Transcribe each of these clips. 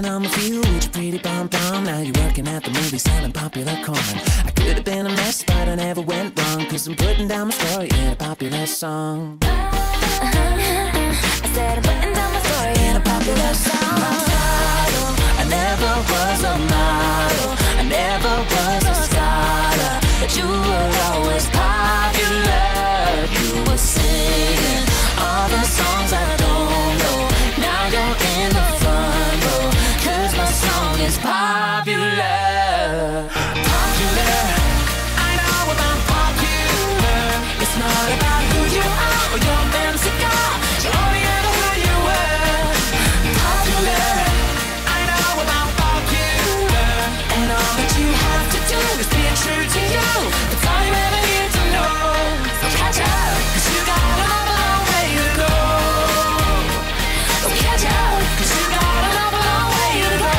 on with you with your pretty pom-pom. Now you're working at the movie selling popular corn. I could have been a mess, but I never went wrong, 'cause I'm putting down my story in a popular song. I said I'm putting down my story in a popular song. I never was a model, I never was a scholar, but you were always popular. You were singing all the songs I don't know. Now you're in the front row, 'cause my song is popular. Popular, I know about popular. It's not about who you are or your fancy car, you're only ever who you were. Popular, I know about popular. And all that you have to do is be true to you. That's all you ever need to know. So catch up, 'cause you got a long way to go. So catch up, 'cause you got a long way to go.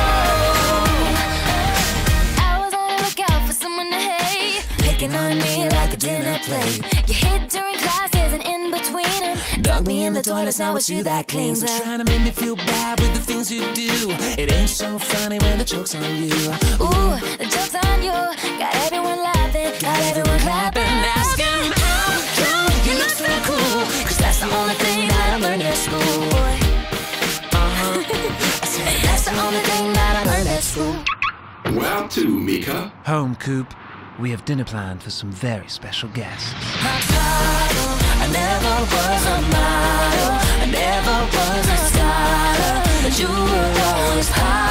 I was on the lookout for someone to hate, picking on me like a dinner plate. You hid during classes and in between them, dug me in the toilets, now it's you that cleans So up. trying to make me feel bad with the things you do. It ain't so funny when the joke's on you. Ooh, the joke's on you, got everyone laughing, got everyone clapping, asking how come you look so cool, 'cause that's the only thing that I learned at school. I said that's the only thing that I learned at school. Where to, Mika? Home, Coop. We have dinner planned for some very special guests. I never was a model, I never was a scholar, but you were always high.